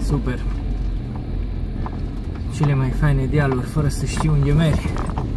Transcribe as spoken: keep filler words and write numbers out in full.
Super. Cele mai faine dealuri fără să știi unde mergi.